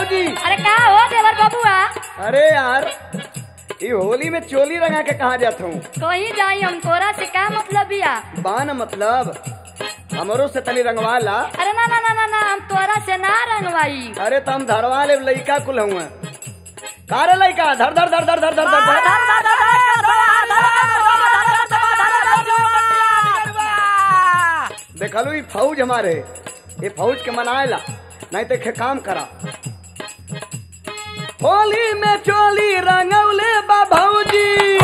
भौजी। अरे का हो देवर बबुआ? अरे यार ये होली में चोली रंगा के कहाँ जाता हूँ? कहीं जाई हम, तोरा से का मतलब बिया? बान मतलब हमरो से तनी रंगवा ला। अरे ना ना ना ना ना, हम तोरा से ना रंगवाई। अरे तुम धरवा ले, लइका कुल हुआ कारे लइका धर धर धर धर धर धर धर देखलू ये फौज हमारे, ये फौज के मनाएला नहीं तो खे काम करा। होली में चोली रंगौले बा भौजी,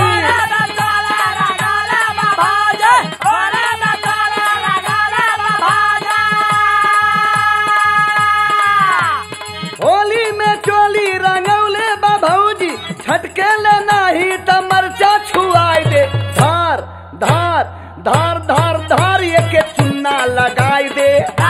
होली में चोली रंगौले बा भौजी, छटके ले नाही त मरचा छुआई दे। धार धार धार धार धार ये के चुन्ना लगाई दे।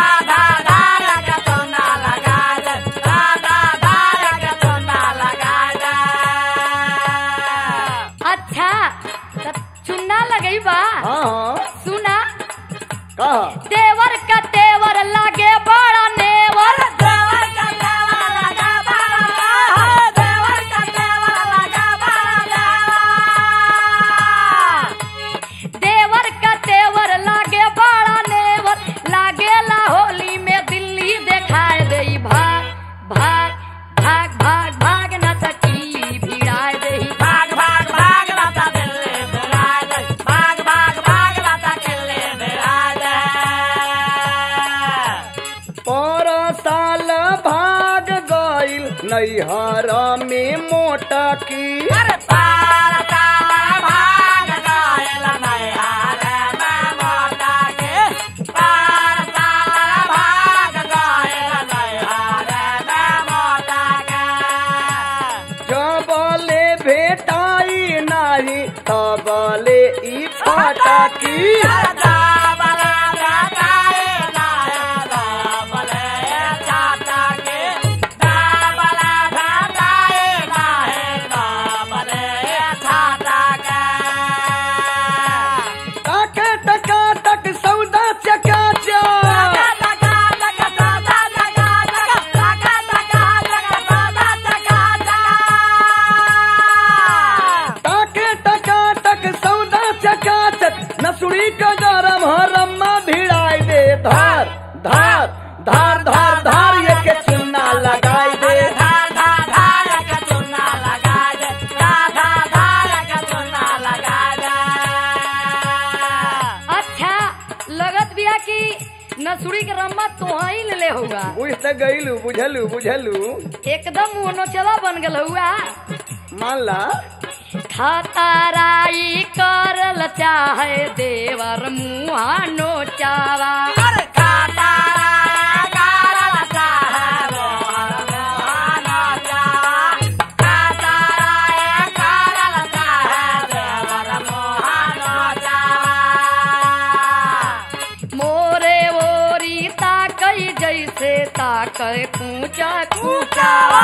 अच्छा तब चुन्ना लगई बा। हाँ हाँ सुना कहा देवर का तेवर लागे बड़ा नेवर, देवर का तेवर लागे बड़ा नेवर, लागेला होली में दिल्ली देखाए दे। भाग भाग भाग भाग भाग न सकी भिड़ाए दे। पर साल भाग गईल नैहर में मोटा की, जबले भेटाई नाही तबले ई फाटा की। नसुड़ी का गरम हरम्मा भिड़ाई दे। धार धार धार धार धार ये के चुन्ना लगाई दे। अच्छा लगत बिया कि नसुड़ी के रम्मा तोही ले होगा। बुझ त गईलू, बुझलू बुझलू एकदम नोचवा बन गल हुआ। मान ला खतराई करल चाहे देवर मुहा नोचावा। मोरे ओरी ताकई जैसे ताकई कूचा कूचावा।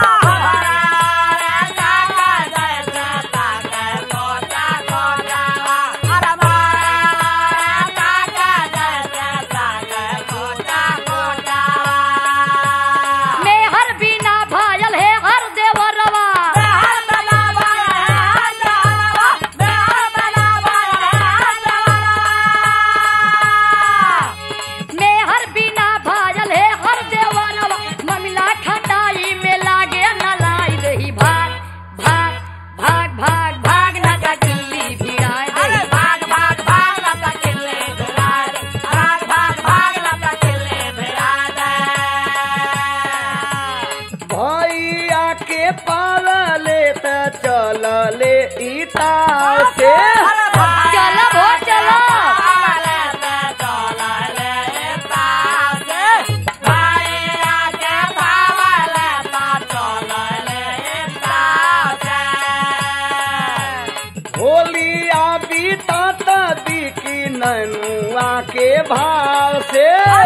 चलले इता से चल भो चलो। होलिया बीता दी की ननुआ के भाव से,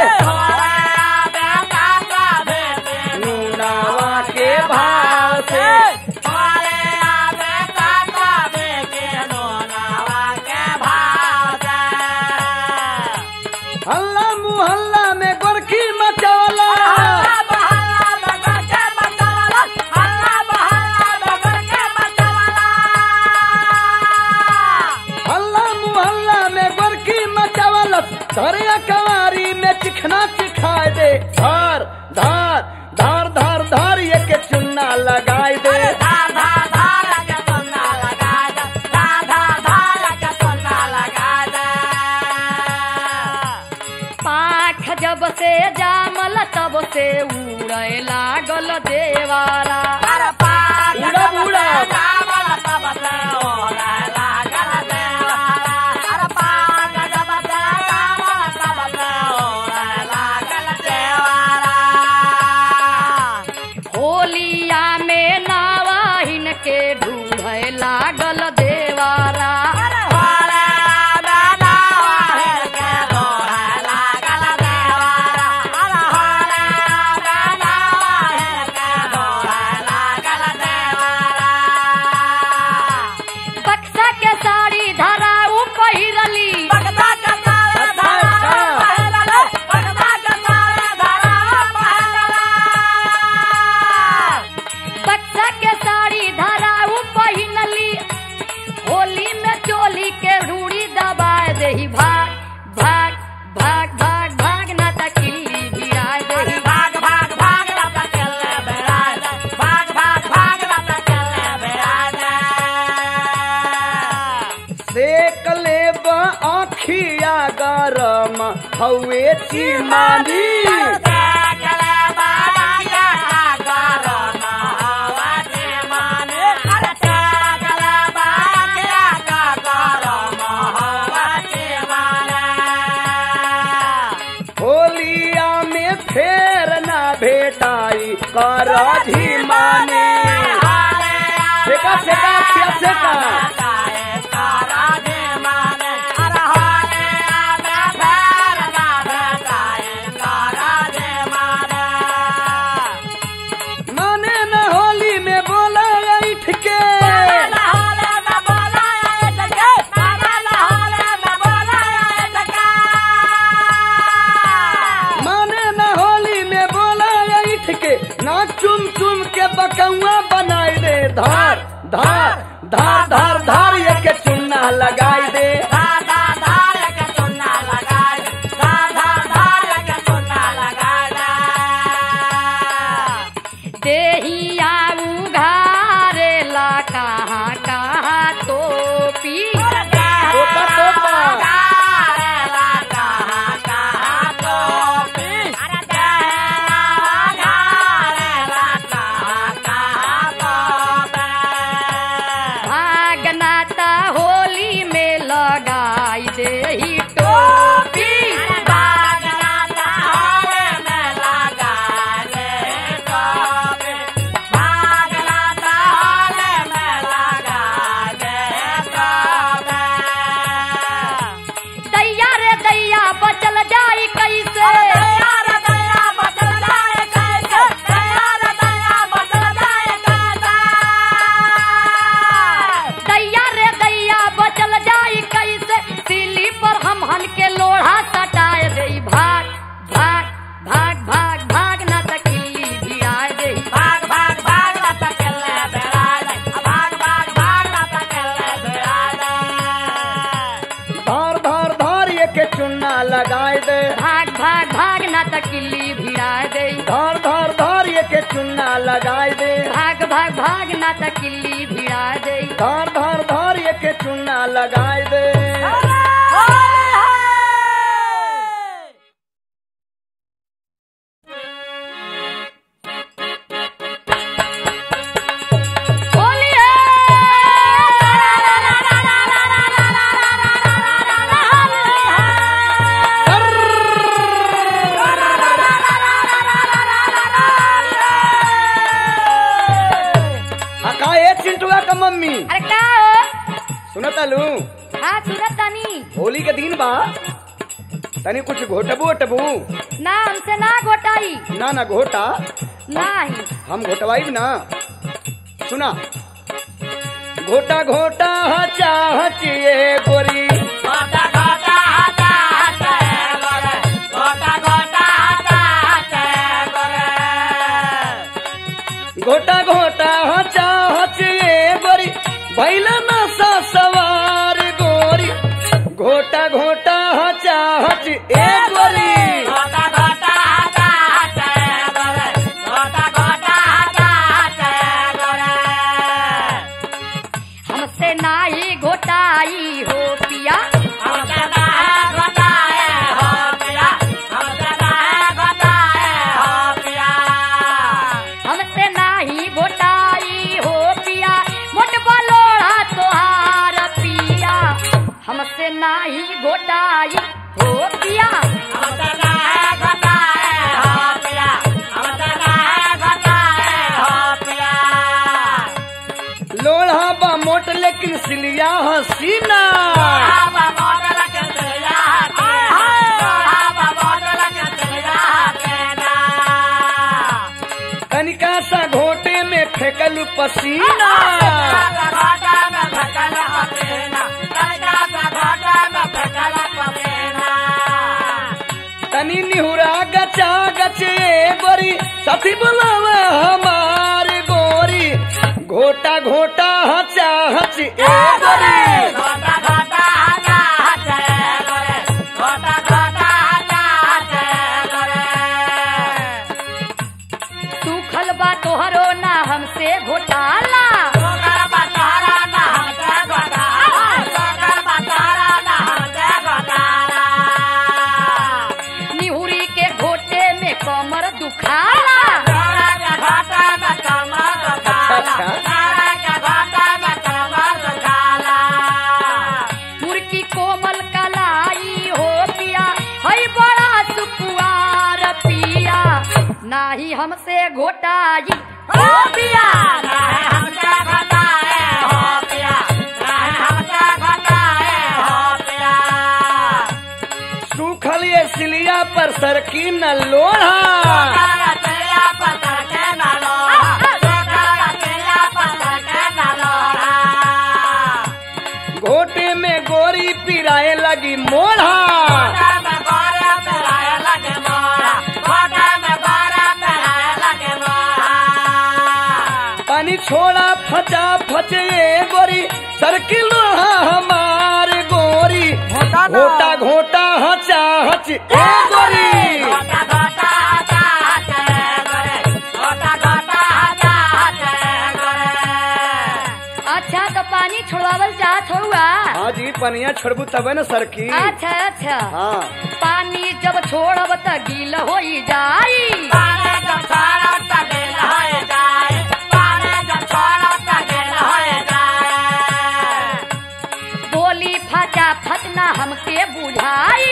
नूनावा के भाव से। हल्ला मुहल्ला में गोरखी मचौला, से उड़े लागल देवारा। उड़ब उड़ब होलिया में नावाहिन के ढूढ़े लागल देवारा। बक्सा के साड़ी धराऊ पहिरली, बक्सा के साड़ी धराऊ पहिनली, होली में चोली के रूड़ी दबाए देही। भाग भाग भाग भाग भाग ना त किल्ली भिड़ाए देही। भाग भाग भाग ना त किल्ली भिड़ाए दे, भाग भाग भाग ना त किल्ली भिड़ाए दे। सेक लेब आँखिया गरम हवे चिमानी। होलिया में फेर ना भेटाई कर धीमानी। सेका सेका खिया सेका माने न होली में बोला ऐठ के, माने न होली में बोला ऐठ के, ना चुम चुम के बकौआ बनाई दे। धार धार धार धार धार ये के चुन्ना लगाई दे। देहिया उघारे ला कहाँ कहाँ टोपी। टोपा टोपा भागना ता होली में लगाई देही टोपी। दैया रे दैया बचल जाई कैसे, दैया रे दैया बचल जाई कैसे, सिली पर हम हन के लोढ़ा सटाए देई। भाग भाग भाग भाग भाग ना त किल्ली भिड़ाए देई। भाग भाग भाग ना त किल्ली भिड़ाए दे, भाग भाग भाग ना त किल्ली भिड़ाए दे। धार धार धार ये के चुन्ना लगाए दे। भाग भाग भाग ना त किल्ली भिड़ाए दे। धार धार धार ये के चुन्ना लगाए दे। भाग भाग भाग ना त किल्ली भिड़ाए दे। धार धार धार ये के चुन्ना लगाए दे। होली है। अका ये चिंटुआ का मम्मी अरे का हो? सुनता लू हाँ सुनत तानी। होली के दिन बा, तनी कुछ घोटबू ओटबू। ना हमसे ना घोटाई। ना ना घोटा, नहीं हम घोटवाई ना। सुना घोटा घोटा चाहचिए गोरी, घोटा घोटा घोटा घोटा घोटा घोटा चाहचिए गोरी, भैला नशा सवार गोरी। घोटा घोटा चाहच ए गोरी, हमसे नाही घोटाई हो पिया। घोटाई हो पिया। लोढ़ा बा मोट लेकिन सिलिया हसीना। कनिका सा घोटे में फेंकल पसीना। तनी निहुरा गचा गचे गोरी सती बुलावा हमारे गोरी। घोटा घोटा हचा हच ए गोरी। सूखल बा तोहरो ना हमसे घोटाला। निहुरी के घोटे में कमर दुखाला। मुर्की कोमल कलाई हो पिया हई बड़ा सुकुआर पिया। नाही हमसे घोटाई हो पिया। सूखल ये सिलिया पर सरकी न लोढ़ा। घोटे में गोरी पिराए लगी मोढ़ा। पानी छोड़ा फचा फचे गोरी सरकी लोढ़ा हमारे गोरी। घोटा घोटा हचा हच ए गोरी। अच्छा तो पानी छोड़ावल चाहत हुआ। हाँ जी पनिया छोड़बू तबे न सरकी। अच्छा अच्छा हाँ पानी जब छोड़ब त गील हो जाई। बोली फटा फटना हमके बुझाई।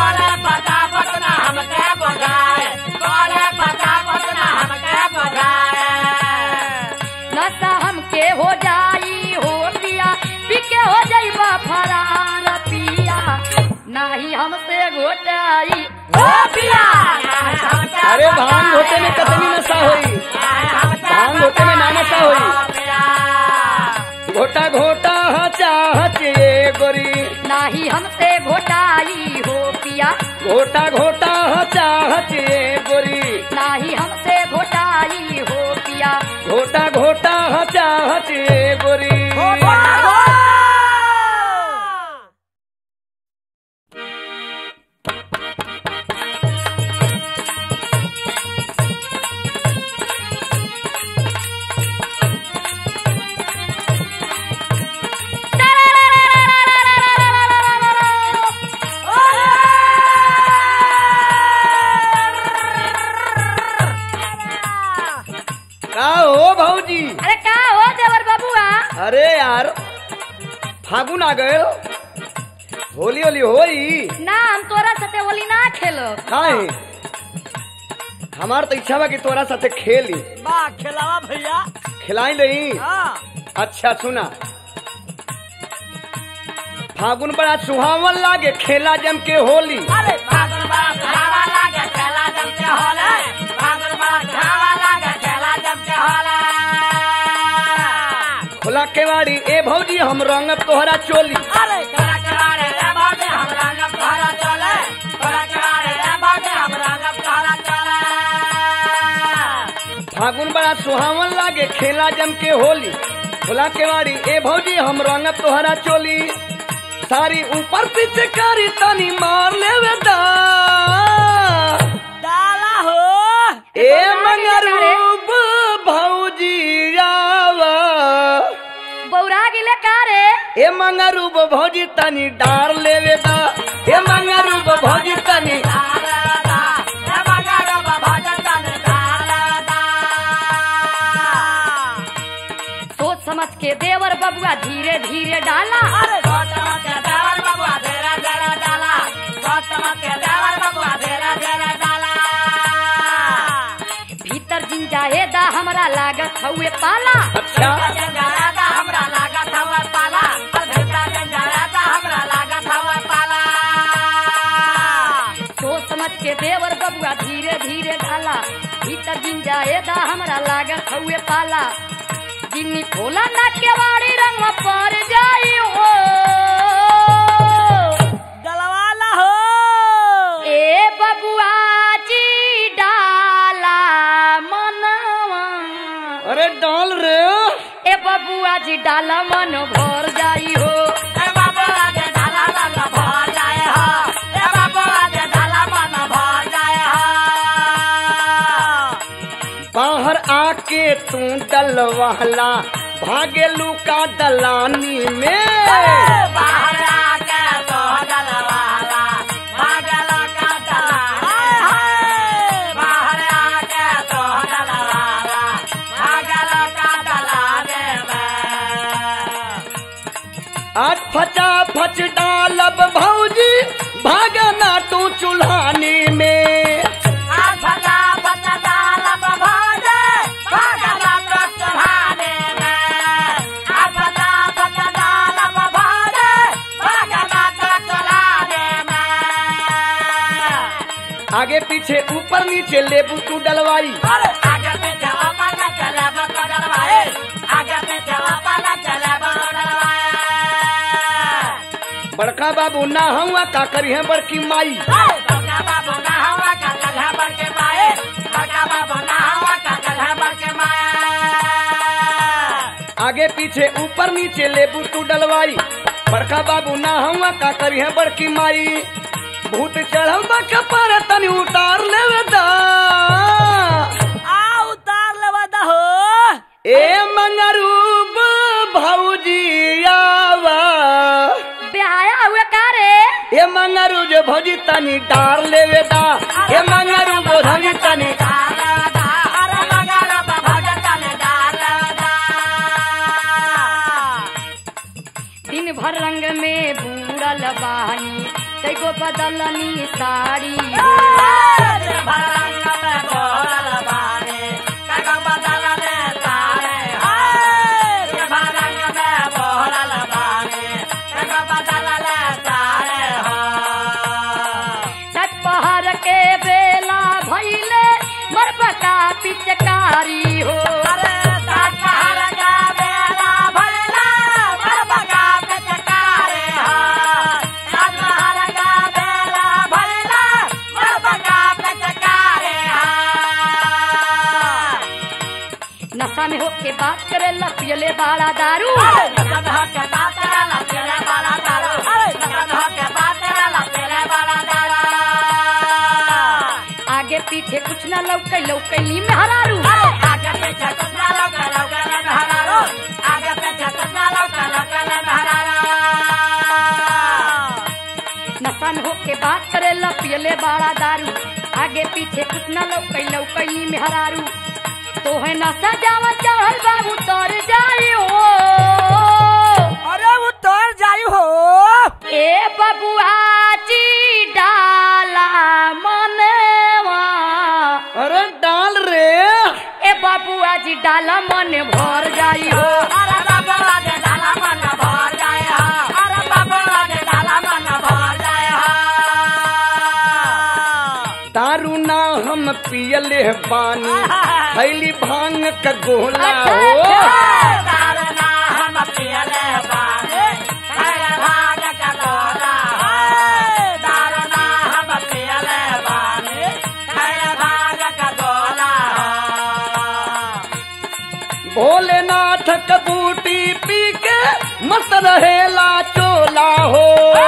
नशा हमके हो जाई हो पिया पीके हो जाइबा फरार पिया। नाही हमसे घोटाई हो पिया। अरे भांग घोटे में कतनी नशा होई। भांग घोटे में ना नशा होई। घोटा घोटा हचा हच ए गोरी। नाही हमसे घोटाई हो पिया। घोटा घोटा हचा हच ए गोरी। नाही हमसे घोटाई हो पिया। घोटा घोटा हचा हच ए गोरी। का हो भौजी? अरे का हो देवर बबुआ? अरे यार फागुन आ गए। होली होली होई ना हम तोरा साथे होली ना खेलो। काहे? हमार तो इच्छा बा कि तोरा साथे खेली। बा खिलावा भैया। खिलाई नहीं। हाँ। अच्छा सुना फागुन बड़ा सुहावन लागे खेला जम के होली। अरे फागुन बड़ा सुहावा लागे खेला जम के होली। फागुन बड़ा सुहावा लागे खेला जम के होली। खुला केवाड़ी ए भौजी हम रंग तोहरा चोली। अरे तोरा केवाड़ी रे भौजी हम रंग तोहरा चोली। तोरा केवाड़ी रे भौजी हम रंग तोहरा चोली। फागुन बड़ा सुहावन लागे खेला जम के होली। खुला केवाड़ी ए भौजी हम रंग तोहरा चोली। सारी ऊपर पीछे कारी तानी मार लेवे दा। डाला हो ए मंगरूप भौजी आवा। बौरा गिले का रे? ए मंगरूप भौजी तानी डार लेवे दा। ए मंगरूप भौजी तानी सोच समझ के देवर बबुआ धीरे धीरे डाला। अरे सोच समझ के देवर बबुआ धीरे धीरे डाला। चमके देवर बबुआ धीरे धीरे डाला भीतर जिन जाए दा हमरा लागत हुए पाला अच्छा जंजारा हमरा लागत हवा पाला भीतर जंजारा हमरा लागत हवा पाला सोच समझ के देवर बबुआ धीरे धीरे ढाला भीतर जिन जाए दा हमरा लागत हुए पाला जिन्नी खोला ना केवाड़ी रंग पर जाई हो डलवाला हो ए बबुआ जी डाला मनवा अरे डाल रे ए बबुआ जी डाला मन भर जाई हो ए बाबा जे डाला मन भर जाए हो ए बाबा जे डाला मन भर जाए हो बाहर आके तू डलवाला भागे लुका दलानी में बाहर आके तो डलवाला भागलो का डला हाय हाय बाहर आके तो डलवाला भागलो का डला रे आज फचा फच डालब भौजी भागना तू चूल्हानी में फटा फटा डाला भौजे भागलो तो चढ़ाने में फटा फटा डाला भौजे भागलो तो चढ़ाने में आगे पीछे ऊपर नीचे लेबू तू डलवाई अरे आगे पीछे अपना चले बदलवाए आगे पीछे अपना चले बदलवाए बड़का बाबू ना हुआ का करी है बड़की माई बड़का बाबू ना हुआ का चले बड़के माए बड़का बाबू ना हुआ का चले बड़के माए आगे पीछे ऊपर नीचे लेबू तू डलवाई बड़का बाबू ना हुआ का करी है बड़की माई भूत चढ़ल बा कपर तनी उतार लेवे दा आ उतार लेवा दा हो ए मंगरूब भौजी आवा ब्याया हुए का रे ए मंगरू जो भौजी तनी डार लेवे दा ए मंगरू भौजी तनी अरे मगर भगत ने डाला दिन भर रंग में बूढ़ल बानी तैको बदलनी साड़ी हो भरंग में बोल बारे कगो बदल ने तारे हाय भरंग में बोल बारे कगो बदल ने तारे हो सच पहर के बेला भइले मरबका पिचकारी हो अरे तार का बेला भला बरबका पे चकारे हो तार का बेला भला बरबका पे चकारे हो नशा में होके बात करे ला पियले बाड़ा दारू आगे पीछे कुछ न लौकै लौकैली में हरारू नशा में होके बात करे ला पियले बाड़ा दारू आगे पीछे कुछ न लौकै लौकैली में हरारू तो है नशा जावा चढ़ल बाबू तर जाई हो अरे वो तोर जाई हो ए बबुआ जी डाला मनवा अरे डाल रे ए बबुआ जी डाला मन भर जाई हो अरे बाबा जे डाला मन भर जाए हो अरे बाबा जे डाला मन भर जाए हो दारू ना हम पियले पानी थैली भांग का गोला अच्छा, हो अच्छा। दारना हम पियले बाने खैर भाग का गोला है दारना हम पियले बाने खैर भाग का गोला भोलेनाथ का बूटी पी के मस्त रहेला चोला हो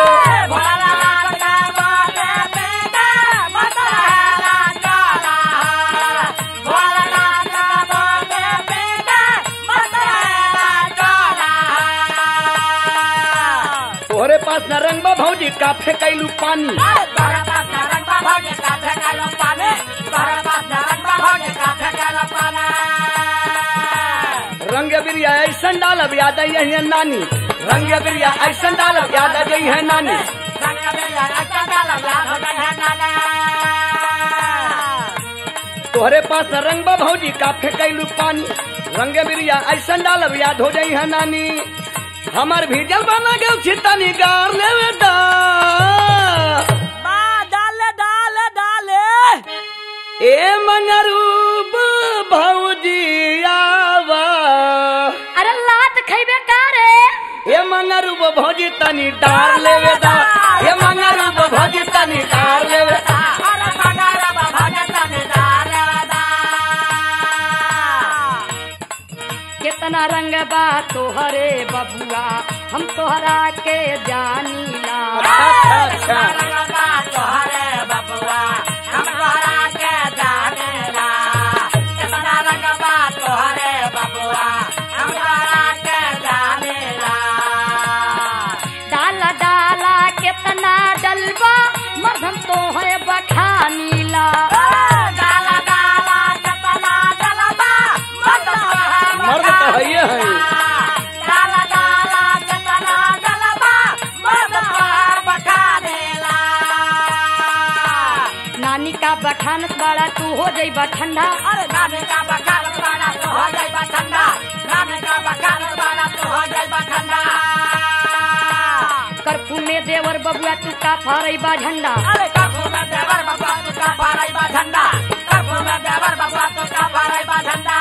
तोहरे पास न रंग बा भौजी का फेंकैलू पानी रंग बिरिया ऐसन डालब याद आई है नानी रंग बिरिया ऐसन डालब याद आ गई है नानी तोहरे पास रंग बा भौजी का फेंकैलू पानी रंगे बिरिया ऐसा डालब याद हो जाई है नानी हमार भीजल बना गए छितनी गार लेवे दा ए मंगरूब भौजी आवा अरे लात खैबे का रे ए मंगरूब भौजी तनी डार लेवे दा ए मंगरूब भौजी तनी डार लेवे दा कितना रंग बा तोहरे बबुआ हम तोहरा के जानीला अच्छा डाला डाला कितना डलबा मधम तो है बखानीला मर्द तो है ये है नानी का बखानत बड़ा तू हो जाइबा ठंडा अरे नानी का बखानत बड़ा तो हो जाइबा ठंडा नानी का बखानत बड़ा तो हो जाइबा ठंडा करफू में देवर बबुआ तू का फरैबा झंडा अरे करफू में देवर बबुआ तू का फरैबा झंडा करफू में देवर बबुआ तू का फरैबा झंडा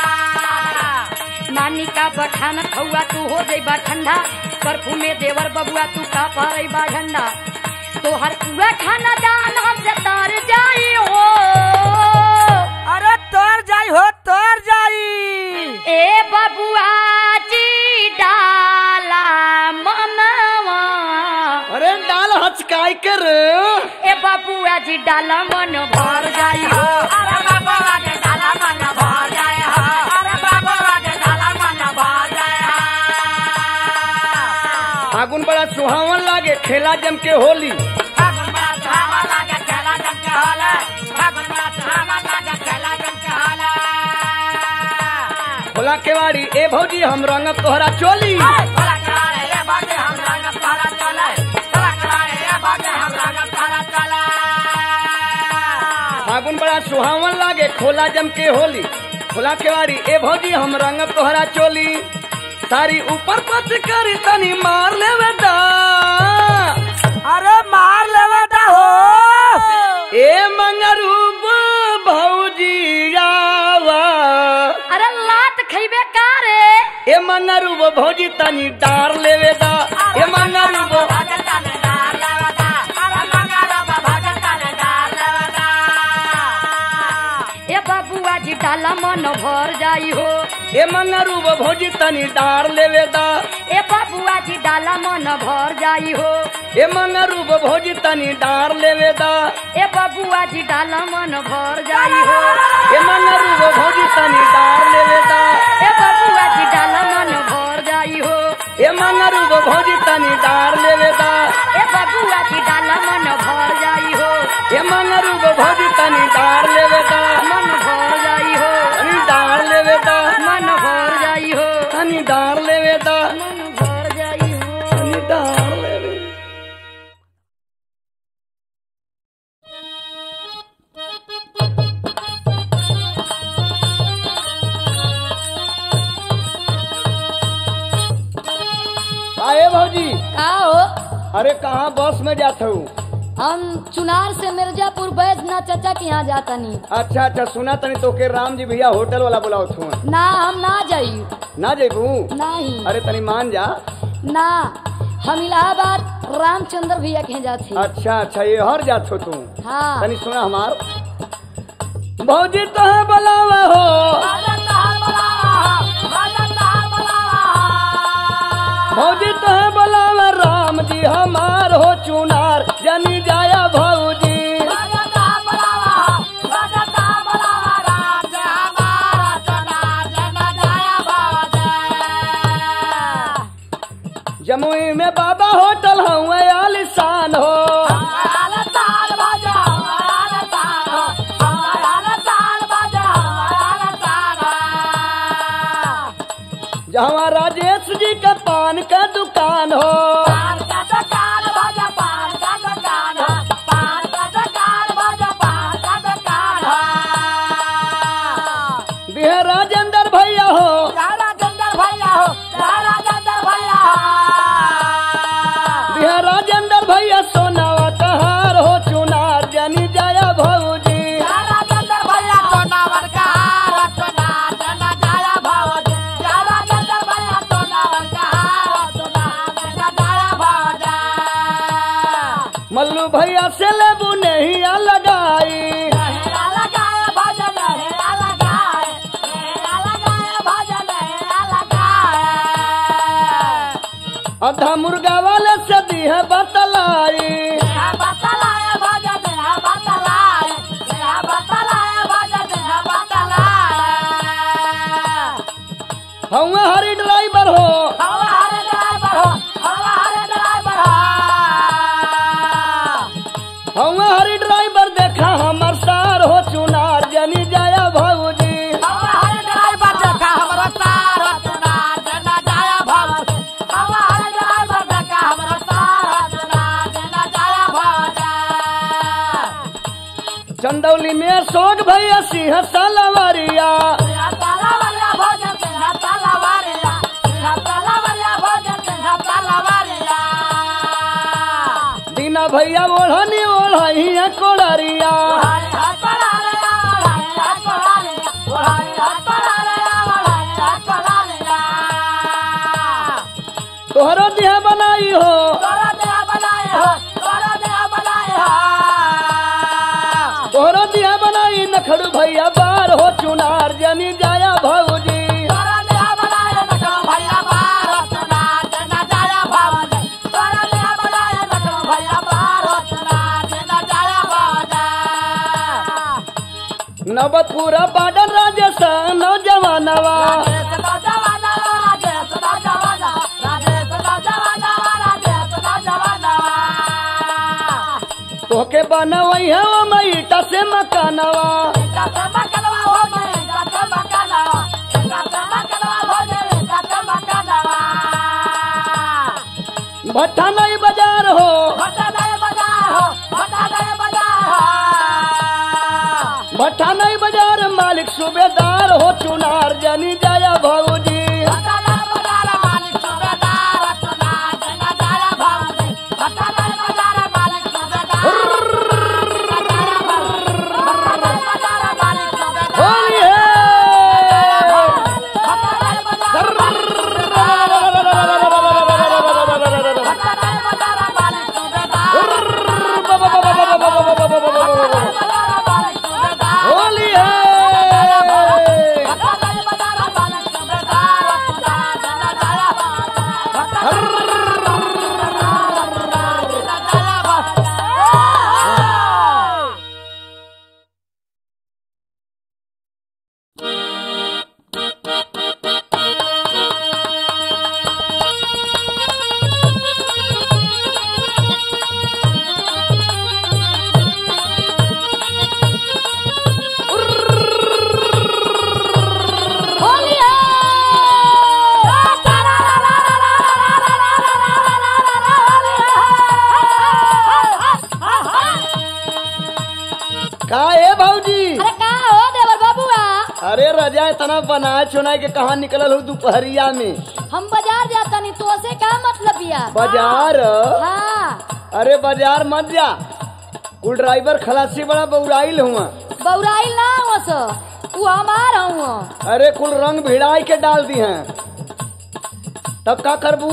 नानी का बखानत हुआ तू हो जाइबा ठंडा करफू में देवर बबुआ तू का फरैबा झंडा तो हर पूरा खाना दान हमसे तार जाई हो अरे तोर जाई हो तोर जाई ए बबुआ जी डाला मनवा अरे डाल हचकाई कर ए बबुआ जी डाला मन भर जाई हो अरे बाबा के डाला मन भर जाए हो अरे बाबा के डाला मन भर जाए फागुन बड़ा सुहावन लागे खेला जम के होली फागुन बड़ा सुहावन लागे खेला जम के होली फागुन बड़ा सुहावन लागे खेला जम के होली खोला केवाड़ी ए भौजी हम रंग तोहरा चोली खोला केवाड़ी ए भौजी हम रंग तोहरा चोली खोला केवाड़ी ए भौजी हम रंग तोहरा चोली फागुन बड़ा सुहावन लागे खोला जम के होली खोला केवाड़ी ए भौजी हम रंग तोहरा चोली सारी ऊपर पच कर तनी मार लेवे दा अरे मार लेवे दा हो ए मंगरूब भौजी आवा अरे लात खैबे का रे ए मंगरूब भौजी तनी डार लेवे दा ए मंगरूब ए बबुआ जी डाला मन भर जाई हो ए मंगरूब भौजी तनी डार लेवे दा ए बबुआ जी डाला मन भर जाई हो ए मंगरूब भौजी तनी डार लेवे दा ए बबुआ जी डाला मन भर जाई हो ए मंगरूब भौजी तनी डार लेवे दा ए बबुआ जी डाला मन भर जाई हो ए मंगरूब भौजी तनी डार लेवे दा ए बबुआ जी डाला मन भर जाई हो ए मंगरूब भौजी तनी डार लेवे दा मन भर जाई हो तनी डार लेवे दा मन भर जाई हो तनी डार लेवे दा मन भर जाई हो तनी डार लेवे आए भौजी का हो अरे कहाँ बस में जाते हो हम चुनार से मिर्जापुर बैजना चाचा के यहाँ जाता नहीं अच्छा अच्छा सुना तनी तो के राम जी भैया होटल वाला बुलाओ थू ना हम ना जाई ना जेबू नहीं अरे तनी मान जा ना हम इलाहाबाद रामचंद्र भैया के यहाँ जाते अच्छा अच्छा ये हर जात हो तू हाँ तनी सुना हमार भौजी तो है बुलावा हो भौजी तो है बुलावा राम जी हमार हो चुनार जनी जाया भौजी जमुई में बाबा होटल हूँ आलिशान हो जहाँ राजेश जी का पान का दुकान हो दिहे राजेंद्र भैया हो राजेंद्र भैया हो राजेंद्र भैया दिहे राजेंद्र भैया सोनावा कहार हो चुनार जनी जया भौजी राजेंद्र भैया सोनावर का हार सोना जना जाया भौज राजेंद्र भैया सोनावर का हार सोना जना जाया भौज मल्लू भैया से लेबू नहीं लगाई हेरा लगाए भौज हेरा लगाए भौज हेरा लगाए आधा मुर्गा वाले से दिहे बतलाई बतलाए भौज बतलाए भौज बतलाए हम हरी ड्राइवर हो हमारे ड्राइवर हो हमारे ड्राइवर हो हम हरी ड्राइवर देखा हमर सार हो चुनार जनी जया भौजी हमारे ड्राइवर देखा हमरा सारा चुना जना जाया भौज हमारे ड्राइवर देखा हमरा सारा चुना जना जाया भौज चंदौली में अशोक भैया सिंह सलवरिया तेरा तलवारिया भौज तेरा तलवारिया भौज तेरा तलवारिया दीना भैया ओढ़नी ओढ़ी कोड़रिया तोहरो दिहा बनाई हो तोहरो दिहा बनाई नखड़ू भैया बार हो चुनार जनी जाया भौजी नवतपुरा बाडन राजस्थान नौजवानवा तोके बनवई है मैटा से मकानवा भट्टा नहीं बाजार हो भट्टा नहीं बाजार मालिक सूबेदार हो चुनार जनी जाया भौजी होली है होली है का है भौजी अरे कहाँ हो देवर बाबुआ? अरे रजा इतना बनाए चुनाए के कहाँ निकलल हो दोपहरिया में हम बाजार जाता नहीं तो से का मतलब या? बाजार हाँ अरे बाजार मत जा कुल ड्राइवर खलासी बड़ा बौराइल हुआ बौराइल ना हुआ सो तू हमार हुआ। अरे कुल रंग भिड़ाई के डाल दी हैं तब का करबू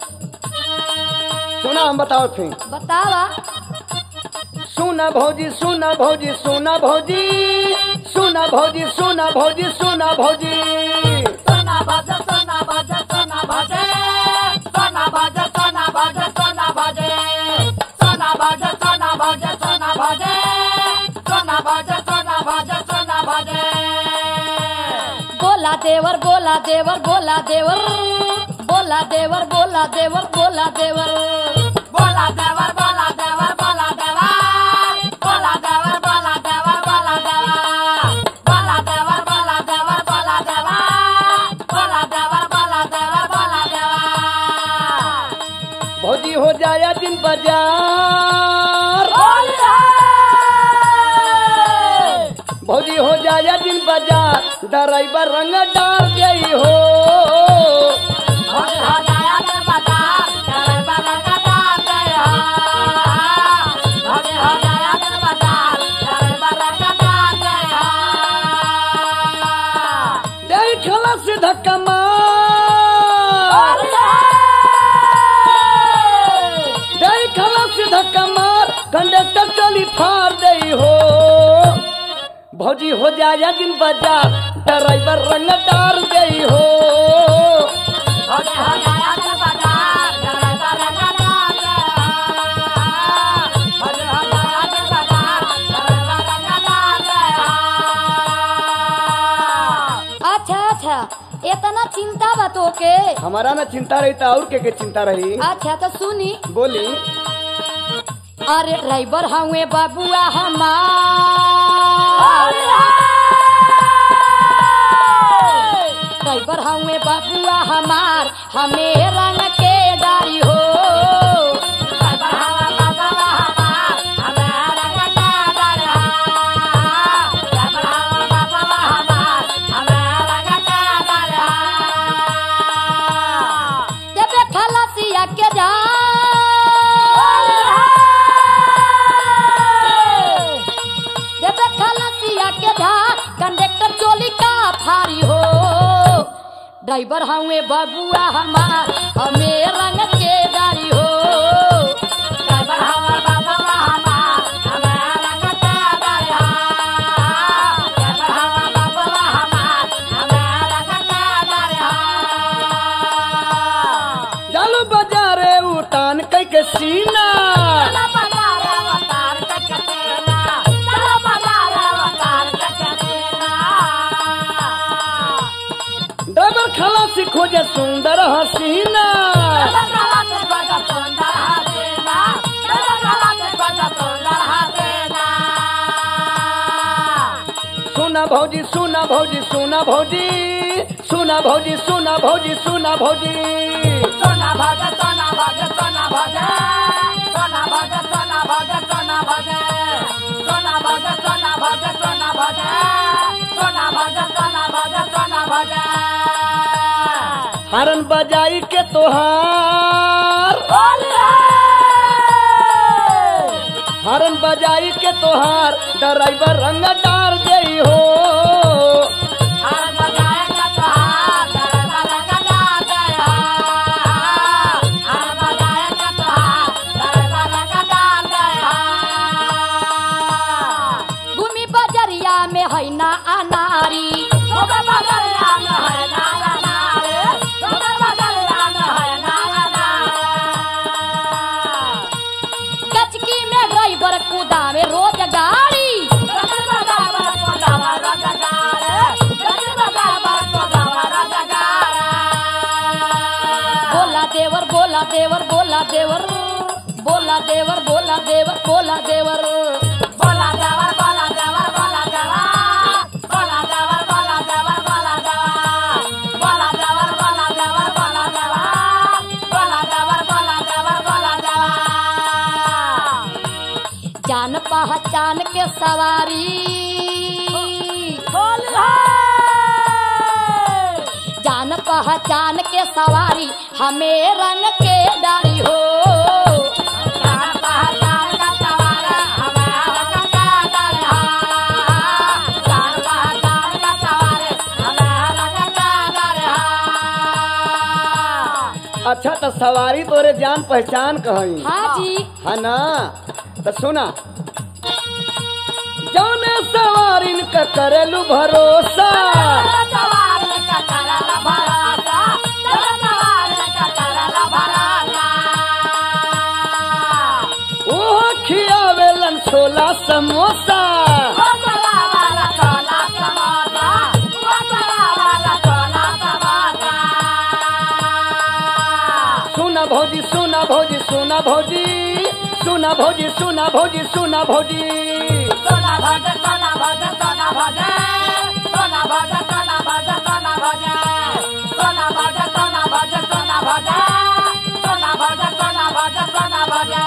सुना हम बताओ थे बतावा। सुना भौजी सुना भौजी सुना भौजी सुना भौजी सुना भौजी सुना भौजी सोना बाजा सोना बाजा सोना बाजे सोना बाजा सोना बाजा सोना बाजे सोना बाजा सोना बाजा सोना बाजे सोना बाजा सोना बाजा सोना बाजे बोला देवर बोला देवर बोला देवर बोला देवर बोला देवर बोला देवर बोला देवर बोला देवर बोला देवर बोला देवर बोला देवर बोला देवर बोला देवर बोला देवर बोला देवर बोला देवर बोला देवर बोला देवर भौजी हो जाया दिन बाजार भौजी हो जाया दिन बाजार ड्राइवर रंग डाल गई हो। भौजी हो जाया के बाजार ड्राइवर रंग डाल गया भौजी हो जाया के बाजार ड्राइवर रंग डाल गया देखला से धक्का मार देखला से धक्का मार कंडक्टर चली फाड़ दई हो। भौजी हो जाया दिन बाजार ड्राइवर रंग डाल गई हो। भौजी हो जाया के बाजार ड्राइवर रंग डाल गया भौजी हो जाया के बाजार ड्राइवर रंग डाल गया अच्छा अच्छा इतना चिंता बा तोके। हमारा ना चिंता रही था और के चिंता रही। अच्छा तो सुनी बोली अरे ड्राइवर हुए बाबुआ हमार ड्राइवर हुए बाबुआ हमार हमें रंग के डारी हो। जब खलासिया के जा जब खलासिया के जा कंडक्टर चोली का फारी हो। ड्राइवर हुए बाबुआ हमार हमें रंग के डारी हो। चलो बाजारे उतान कई के सीना ड्राइवर खलासी खोजे सुंदर हसीना। सुना भौजी सुना भौजी सुना भौजी सुना भौजी सुना भौजी सुना भौजी सोना भाजा सोना भाजा सोना भाजा सोना भाजा सोना भाजा सोना भाजा सोना भाजा सोना भाजा सोना भाजा सोना भाजा सोना भाजा सोना भाजा हरन बजाई के तोहार हरन बजाई के तोहार ड्राइवर रंग डाल गई हो। हर बजाएगा तो हाथ ड्राइवर रंग डाल गया हर बजाएगा तो हाथ ड्राइवर रंग डाल गया घूमी बजरिया में है ना अनारी सुबह बदलिया में है नारा नारे सुबह बदलिया में है नारा नारे कचकी में ड्राइवर कुदावे रोज गाड़ी। बोला देवर बोला देवर बोला देवर बोला देवर बोला देवर बोला देवर बोला देवर बोला देवर बोला देवर बोला देवर बोला देवर बोला देवर बोला देवर बोला देवर बोला देवर बोला देवर बोला देवर बोला देवर जान पहचान के सवारी जान पहचान के सवारी हमें रंग के डारी हो। अच्छा तो सवारी तोरे जान पहचान कहीं हाँ जी है ना। तो सुना जाने सवारिन का करेलू भरोसा ओह खियावेलन छोला समोसा। सुना भौजी सुना भौजी सुना भौजी सुना भौजी सुना भौजी सुना भौजी सोना भाजा सोना भाजा सोना भाजा सोना भाजा सोना भाजा सोना भाजा सोना भाजा सोना भाजा सोना भाजा सोना भाजा सोना भाजा सोना भाजा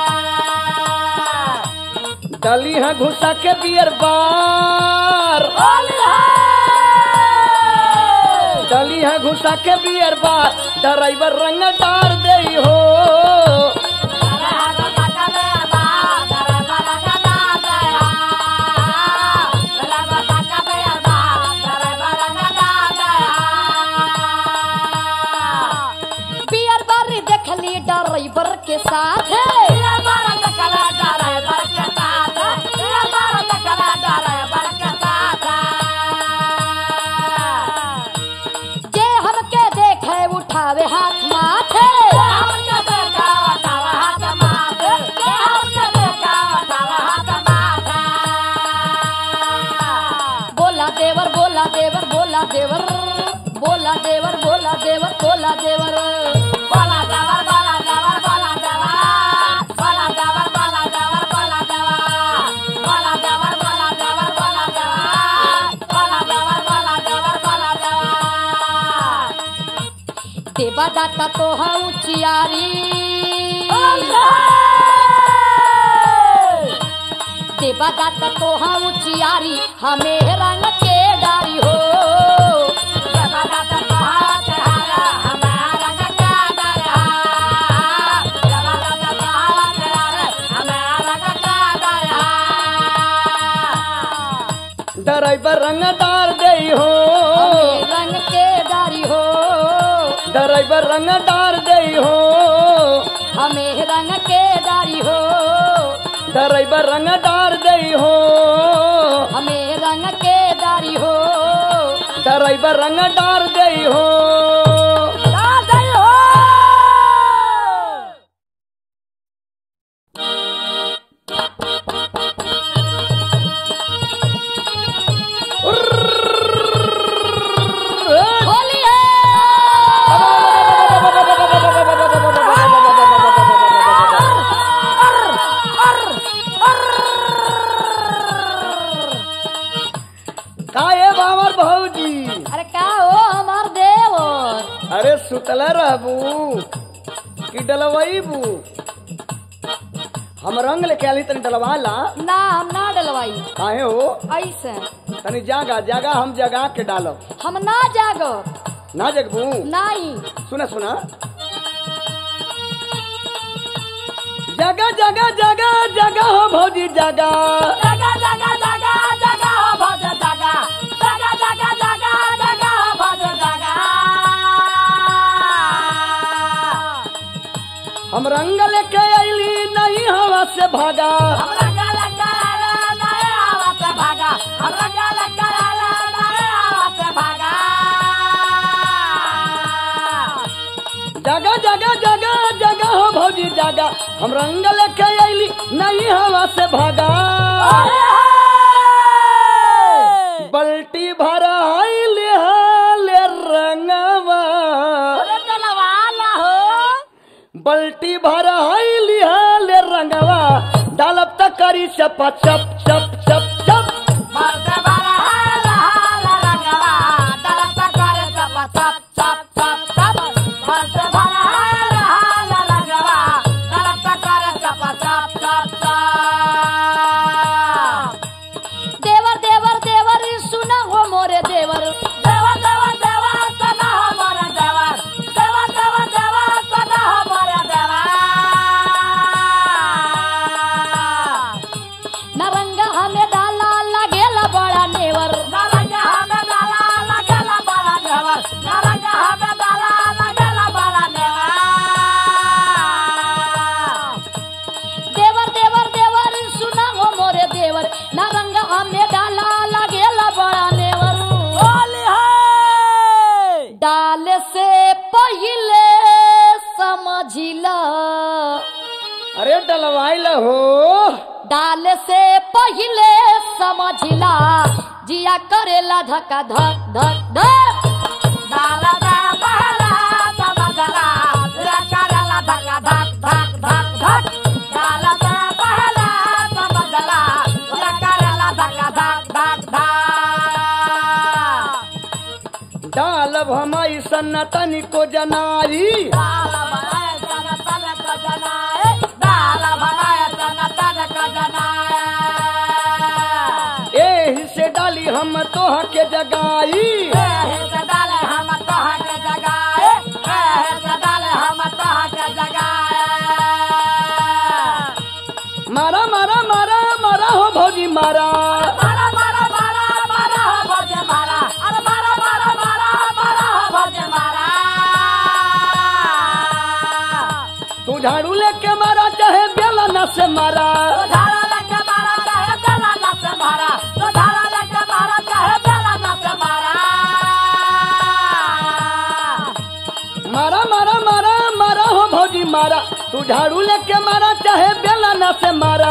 डली है घुसा के बियर बार डली है घुसा के बियर बार ड्राइवर रंग डार दे हो। बियर बार देखली ड्राइवर के साथ जे हमके देखे उठावे हाथ माथे बोला देवर बोला देवर बोला देवर बोला देवर बोला देवर बोला देवर देवा दाता तो हम चियारी देवा दाता तो हम चियारी हमें रंग के डारी हो। ड्राइवर रंग डार दे हो। हमें रंग के डारी हो। ड्राइवर रंग डार दे हो। हमें रंग के डारी हो। ड्राइवर रंग डार दे हो। हमें रंग के डारी हो। ड्राइवर रंग डार दे हो। होली है। काहे बाबर भौजी अरे का हो हमार देवर अरे सुतला रहबू कि डलवाईबू? हम रंग लेके आली तनी डलवाला। ना हम ना डलवाई काहे हो? ऐसे तनी जागा जागा हम जगा के डालब। हम ना जागो ना जगबू? नहीं सुना सुना जगा जगा जगा जगा हो भौजी जगा। हम रंग लेके आईली नहीं हवा से भागा। जगा जगा जगा जगा हो भौजी जगा। हम रंग लेके आईली नहीं हवा से भागा। बल्टी भरा आईली हाले रंगवा। बल्टी भरा आईली हाले रंगवा। डालब तक करी चप चप चप चप चप। देवर देवर देवर सुना हो मोरे देवर नरंगा हमें डाला लगेला बड़ा नेवर। देवर देवर देवर सुना हो मोरे देवर नरंगा हमें डाला लगेला बड़ा नेवर। डाल से पहले समझिला अरे डलवाइला हो। डाल से पहले समझिला जिया करेला धक्का धक धक धक। डालब हमारी सन्नतन को जनाई। एही से डाली हम तोह के जगाई। मारा मारा मारा मारा मारा हो भौजी मारा अरे मारा मारा मारा मारा हो भौजी मारा तू झाड़ू लेके मारा चाहे बेलना से मारा तो धारा लगे मारा चाहे बेला ना से मारा तो धारा लगे मारा चाहे बेला ना से मारा मारा मारा मारा मारा हो भौजी मारा तू झाड़ू लेके मारा चाहे बेलना से मारा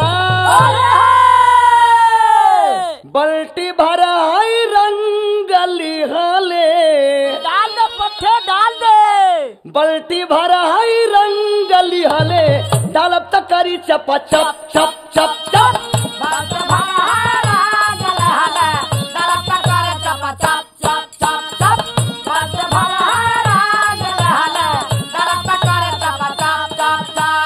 बल्टी भरा आई रंग लिहाले डाल दे पट्टे डाल दे बल्टी भरा आई रंग लिहाले डालब तकरी चपा चप चप चप चप बात भारा गल हले दरप करे चप चप चप चप चप बात भारा गल हले दरप करे चप चप चप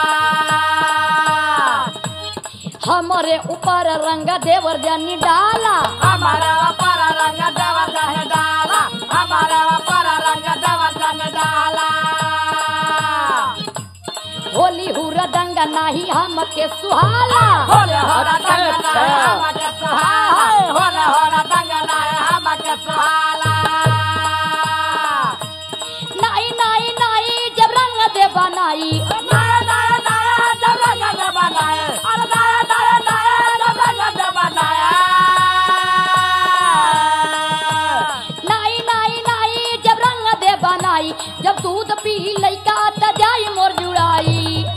चप हमारे ऊपर रंग देवर जानी डाला हमारा पर रंग देवर जहे डाला हमारा पर रंग देवर जहे डाला होली हुरा दंग नाही हमके सुहाला होले होरा दंग ना हमके सुहाला होले होरा दंग ना हमके सुहाला नाई नाई नाई जब रंग दे बनाई दाया दाया दाया जब रंग दे बनाए अरे दाया दाया दाया जब रंग दे बनाए नाई नाई नाई जब रंग दे बनाई जब दूध पी लइका त जाई मोर जुड़ाई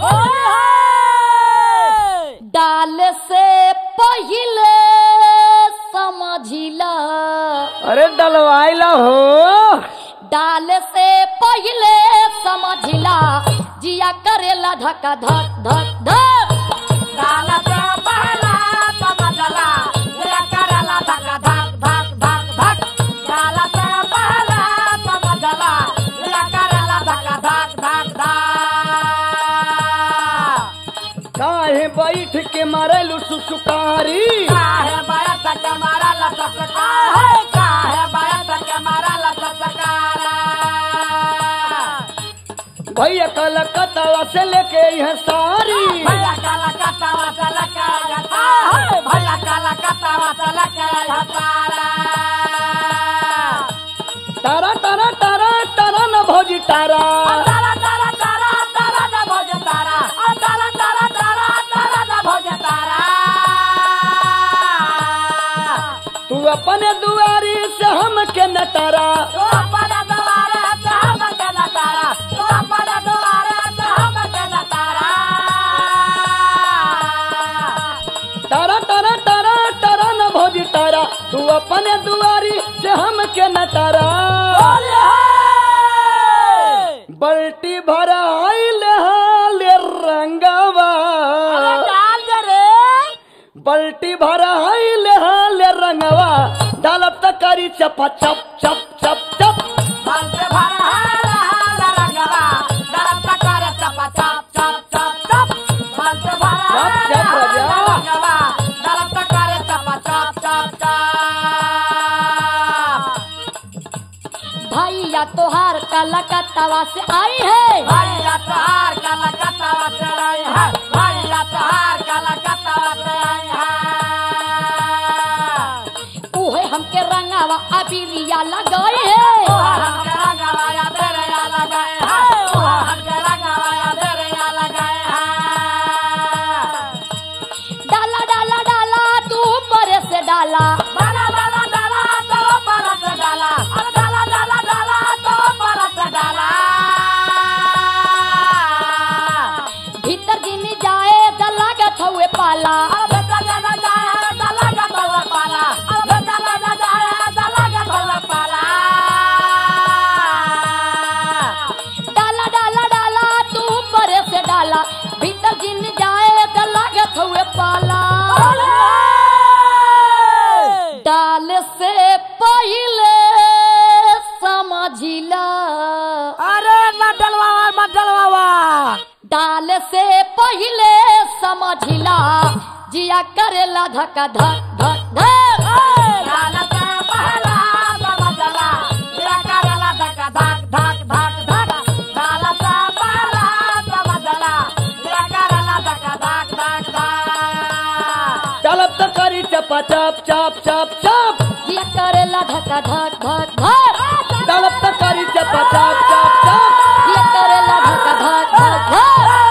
डाल से पहिले समझिला अरे डलवाइला हो डाल से पहिले समझिला जिया करेला धक्का धक धक धक डाल से पहला समझला ये करला धक धक धक धक धक डाल से पहला समझला ये करला धक धक धक धक काहे बैठ के मारेलू सुसुकारी काहे बायत के मारा लटकता है काहे बायत के मारा लटकता भैया कलकत्ता से लेके यह सारी भैया काला कटावा से लके जाता है भैया काला कटावा से लके जाता तारा तारा तारा तारा न भौजी तारा तारा तारा तारा तारा न भोज तारा तारा तारा तारा तारा न भोज तारा तू अपने दुआरी से हमके न तारा तो अपना द्वारे से हम के न तारा तो अपना द्वारे से हम के न तारा तारा तारा तारा तारा न भौजी तारा तू अपने दुआरी से हमके न तारा बल्टी भरा आइले हाले रंगवा बल्टी भरा आइले हाले रंगवा डालब तकरी चपा चप चप चप चप भंते भरा हाल रंगवा दरप करे चप चप चप चप चप भंते भरा चप चप राजा। रंगवा दरप करे चप चप चप चप भैया तोहार कलकत्ता से आई है भैया तोहार कलकत्ता से आई है भैया तोहार कलकत्ता से आई है उहे हमके रंगावा अबीरिया लगाई है हमके रंगवाया तेरे या लगाए है हमके रंगवाया तेरे या लगाए है डाला डाला डाला तू परे से डाला डाला डाला डाला तो परत डाला अब डाला डाला डाला तो परत डाला भीतर गिनी जाए दलागत हुए पाला अब डाला जाए डाला का तो पाला अब डाला जाए डाला का तो पाला डाला डाला डाला तू परे से डाला भीतर गिनी जाए दलागत हुए पाला डाल से पहिले समझिला अरे मत डलवावा डाल से पहिले समझिला जिया करेला धक्का धक धक धक डाला का पहला समझला ये करला धक धक धक धक धक डाला का पहला समझला ये करला धक धक धक धक डालब तकरी चपा चाप चाप चाप चाप जिया करेला धक्का धक धक धक डालब तकारी चपा चाप चाप चाप जिया करेला धक्का धक धक धक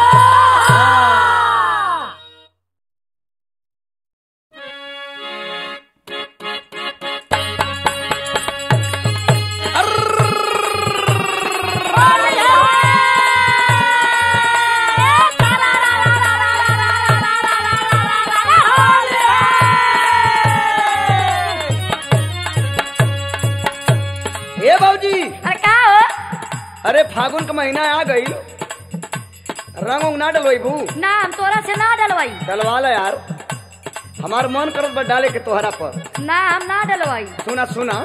ए बाबूजी अरे का हो अरे फागुन का महीना आ गई रंग उंग ना डलवाई भू ना हम तोरा से ना डलवाई डलवा ला यार हमार मन करत बा डाले के तोहरा पर ना हम ना डलवाई सुना सुना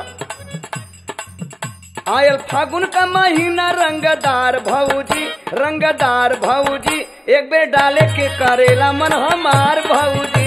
आयल फागुन का महीना रंगदार भौजी एक बेर डाले के करेला मन हमार भौजी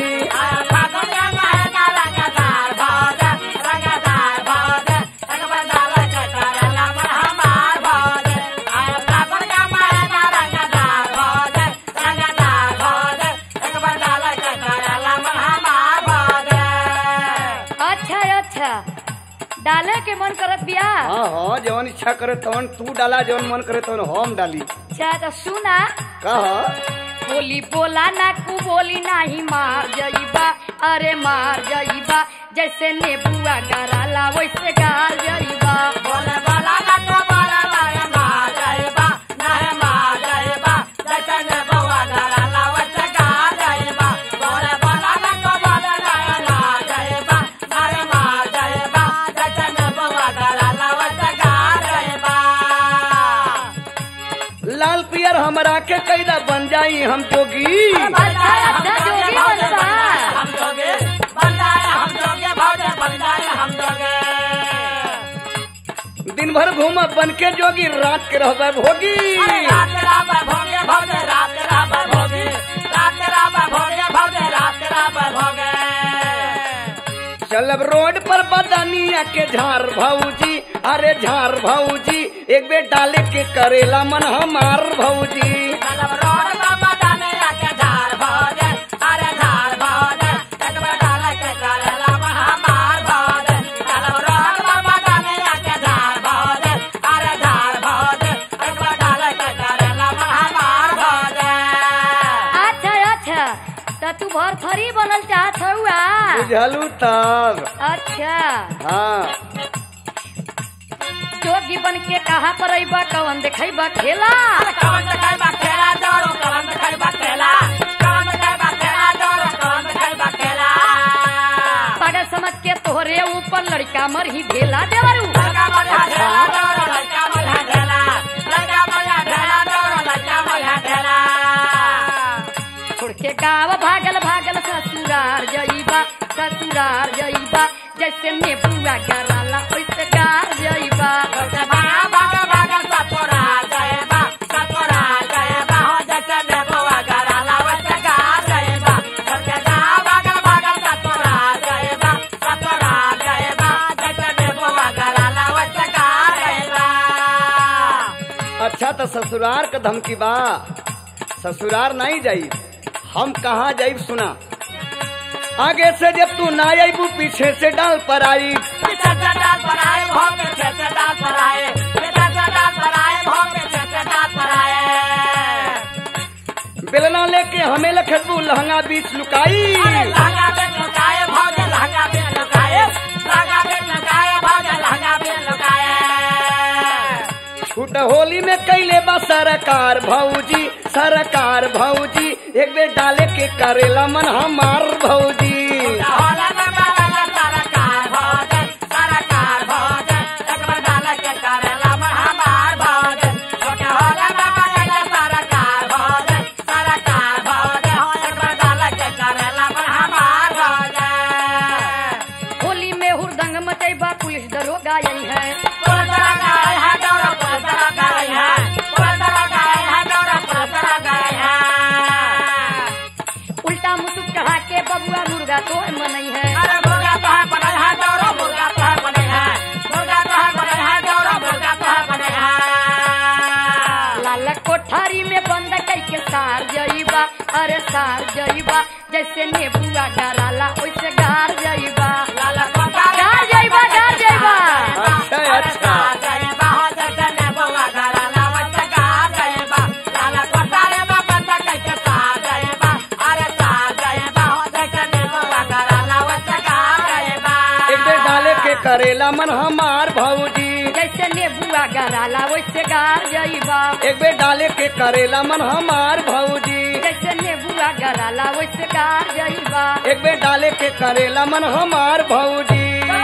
अच्छा डाले के मन करत बिया हाँ हाँ जवन इच्छा करे तवन तू डाला जवन मन करे तवन हम डाली अच्छा तो सुना कह बोली बोला ना कु बोली नहीं मार जाइबा अरे मार जाइबा जैसे नेबुआ गराला वैसे गाल जाइबा बोले बोला ना तो बोला ना मार जाइबा नहीं मार जाइबा जैसे ने बउआ गराला वैसे गाल जाइबा बोले बोला ना तो बोला ना मार जाइबा नहीं मार जाइबा जैसे ने बउआ गराला वैसे गाल जाइबा लाल पियर हमरा के कैदा बन जाई हम जोगी अच्छा जोगी बनबा हम जोगे बन जाए हम जोगे भौजे बन जाए हम जोगे दिन भर घूम बन के जोगी रात के रहबे भोगी रात राबा भोगे भौजे रात राबा भोगे रात राबा भोगे भौजे रात राबा भोगे चलब रोड पर बदनिया के झार भौजी अरे झार भौजी एक बेर डाले के करेला मन हमार भौजी चलब रोड बाबा डाले आके झार भौजे अरे झार भौजे एक बार डाले के करेला हमार भौजे चलब रोड बाबा डाले आके झार भौजे अरे झार भौजे एक बार डाले के करेला हमार भौजे अच्छा तो तू भर थरी बनल चाहत हुआ बुझलू तब अच्छा हाँ जोगी बन के कहाँ पर अइबा कवन देखैबा खेला कवन खाइबा खेला डोरो कवन खाइबा खेला कवन खाइबा खेला डोरो कवन खाइबा खेला पागल समझ के तोहरे ऊपर लड़का मर ही ढेला देवरू लड़का मल्हा ढेला डोरो लड़का मल्हा ढेला लड़का मल्हा ढेला डोरो लड़का मल्हा ढेला छोड़ के गाँव भागल भागल ससुरार जइबा जैसे नेबुआ गराला वैसे गार जइबा जैसे भागा भागा भागा सतोरा जाएबा हो जैसे नेबुआ गराला वैसे गार जाएबा जैसे भागा भागा सतोरा जाएबा जैसे नेबुआ गराला वैसे गार जाएबा अच्छा तो ससुरार का धमकी बा ससुरार नहीं जाई हम कहाँ जाई सुना आगे से जब तू ना आईबू पीछे से डाल पर आई पीछे से डाल पर आए भोग पीछे से डाल पर आए पीछे से डाल पर आए भोग पीछे से डाल पर आए बेलना लेके हमें लखबू लहंगा बीच लुकाई लहंगा बेच लुकाए भोग लहंगा बेच लुकाए लहंगा बेच लुकाए भोग लहंगा बेच लुकाए छूट होली में कैले बा सरकार भौजी एक बेर डाले के करेला मन हमार भौजी होला में बाला सरकार भोज एक बार डाल के करेला में हमार भोज छोटे होला में बाला सरकार भोज हो एक बार डाल के करेला में हमार भोज होली में हुरदंग मचैबा पुलिस दरोगा यही है पुलिस दरोगा है डोरा पुलिस दरोगा है पुलिस दरोगा है डोरा पुलिस दरोगा है उल्टा मुसुक चढ़ा के बबुआ मुर्गा तो मनई है अरे मुर्गा तो है बने है डोरा मुर्गा तो है बने है मुर्गा तो है बने है डोरा मुर्गा तो है बने है लाल कोठारी में बंद करके सार जइबा जैसे नेबुआ गराला वैसे गार जाइबा लाला कोता गार जाइबा गार जाइबा अच्छा अच्छा जाइबा हो जैसे नेबुआ गराला वैसे गार जाइबा लाला कोता रे बाबा कैसे सा जाइबा अरे सा जाइबा हो जैसे नेबुआ गराला वैसे गार जाइबा एक बेर डाले के करेला मन हमार भौजी जैसे नेबुआ गराला वैसे गार जाइबा एक बेर डाले के करेला मन हमार भौजी जैसे नेबुआ गराला वैसे गार जाइबा एक बेर डाले के करेला मन हमार भौजी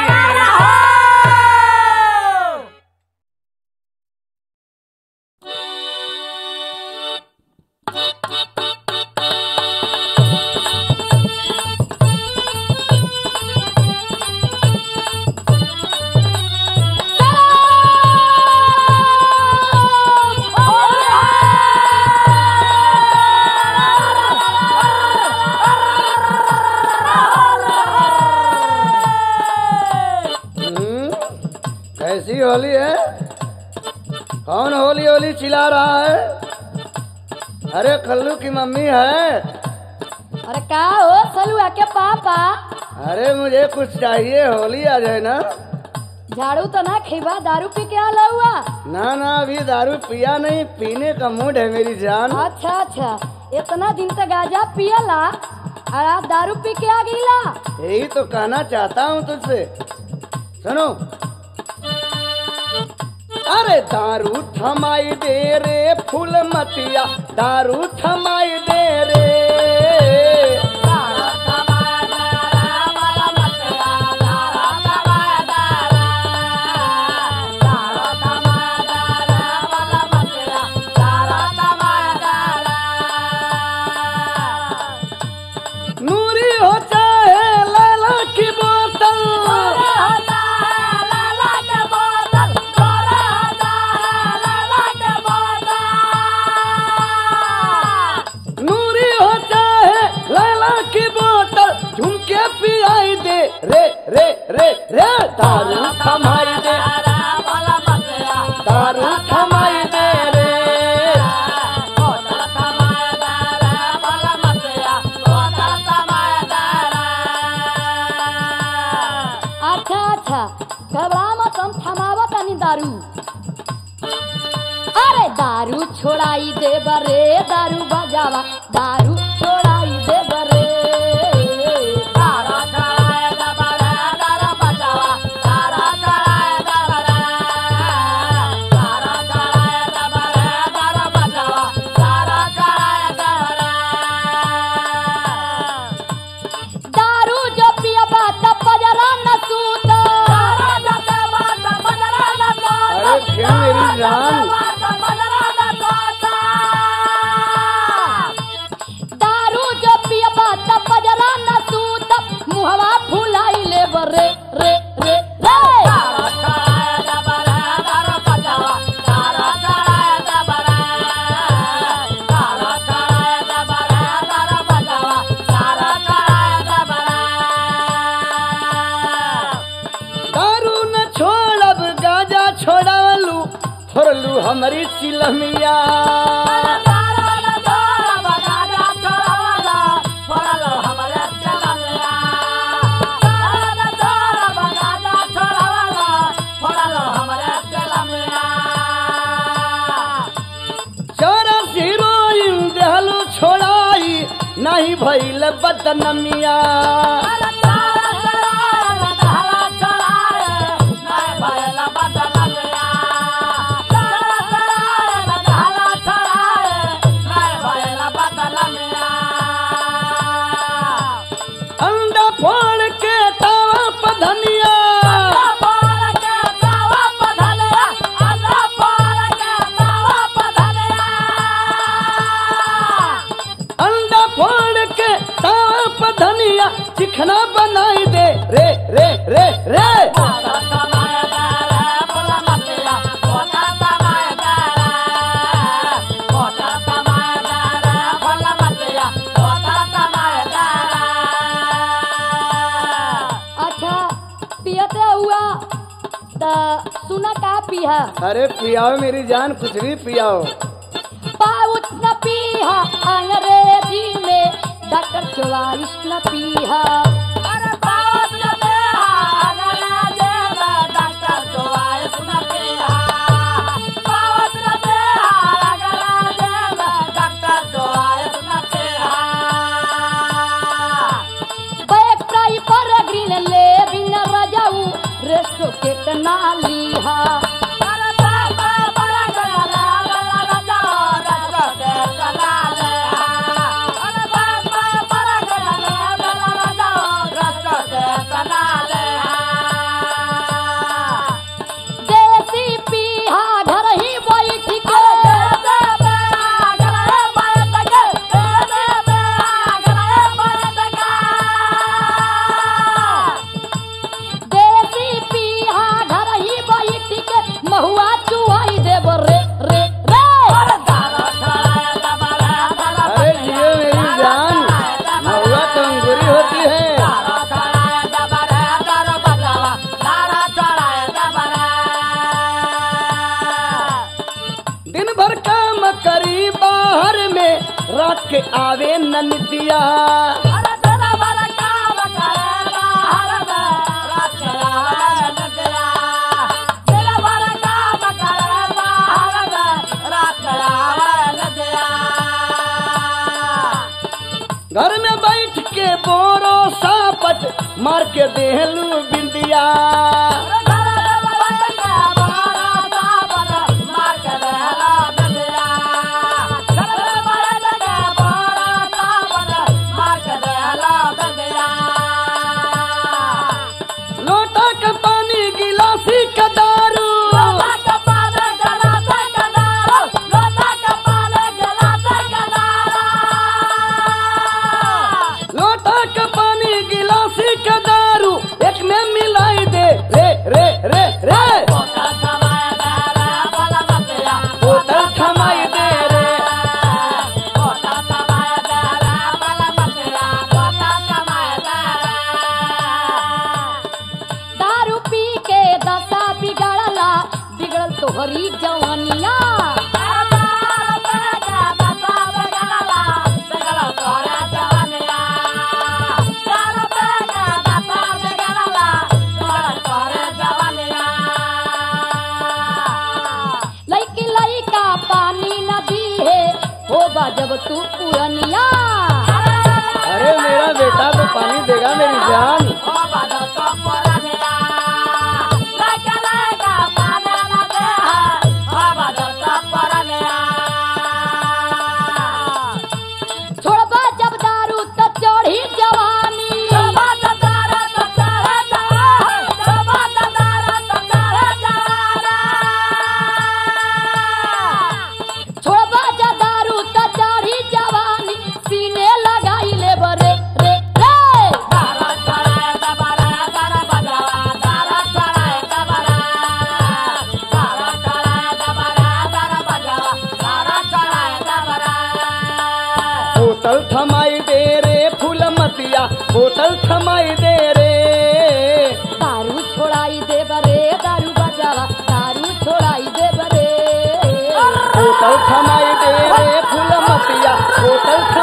कैसी होली है? कौन होली होली चिल्ला रहा है? अरे कल्लू की मम्मी है। अरे का हो सलुआ के पापा अरे मुझे कुछ चाहिए, होली आ जाए ना। झाड़ू तो ना खिबा, दारू पी के आला हुआ। ना ना अभी दारू पिया नहीं, पीने का मूड है मेरी जान। अच्छा अच्छा, इतना दिन तक गांजा पियला और आप दारू पी के आ गईला। यही तो कहना चाहता हूँ तुझसे। सुनो, अरे दारू थमाई दे रे फूल मतिया, दारू थमाई दे रे। नूरी हो चाहे लाला की बोतल, नूरी हो चाहे लाला की बोतल, झुमके पिलाई दे रे रे रे रे। दारू थमाई दे, दारू थमाई दे रे। अच्छा अच्छा, घबरा मत, हम थमावा तनी दारू। अरे दारू छोड़ाई दे बरे, दारू बजावा, दारू छोड़ाई दे बरे। दारू जो पियबा त पजरा न सूत। अरे क्यों मेरी जान? दारू जो पियबा त पजरा न सूत, मुहवा फुलाई ले बरे रे रे रे। दारू न छोड़ब गाजा छोड़ालू, छोड़लू हमारी चिलमिया। चरस हीरोइन देहलू छोड़ाई, नहीं भइल बदनमिया। अंडा फोड़ के तावा पधनिया, अंडा फोड़ के तावा पधनिया, चिकना बनाई दे रे रे रे रे। अच्छा, पियते हुआ त सुना का पिया? अरे पियाओ मेरी जान, कुछ भी पियाओ। पाउच न पीहा अंग्रेजी में, डॉक्टर 44 न पीहा। अरे पावत न देहा गला देव डॉक्टर 44 न पीहा। पावत न देहा गला देव डॉक्टर 44 न पीहा। बैक प्राई पर ग्रीन ले बिन रजाऊ रेस्टो के तना लीहा। अरे बाबा बड़ा गला गला रजाओ रेस्टो के तना लेहा। अरे बाबा बड़ा गला गला रजाओ रेस्टो के तना लेहा। देसी पीहा घर ही बैठ के देसी पीहा घर ही बैठ के महुआ चुहाई देब रे रे रे। अरे जियो मेरी जान, महुआ तो अंगूरी होती है। दिन भर काम करी बाहर में, रात के आवे ननदिया। घर में बैठ के बोरो सापट मार के देहलू बिंदिया। लोटा का पानी गिलासी का दारू, लोटा का पानी गिलासी का दारू एक में मिलाई दे रे रे रे रे। बोतल थमाई दे रे। दारू पी के दशा बिगड़ला बिगड़ल तोहरी जवानिया। लइकी लइका पानी नदी है होगा जब तू पुरनिया। अरे मेरा बेटा तो पानी देगा मेरी जान। छोड़बा जब दारू त चढ़ी जवानी। छोड़बा जब दारू त चढ़ी जवानी सीने लगाई ले बरे रे रे। बोतल थमाई दे रे फूल मतिया, बोतल थमाई दे रे। दारू छोड़ाई दे बरे दारू बजावा दारू छोड़ाई दे बरे। बोतल थमाई दे रे फूल मतिया, बोतल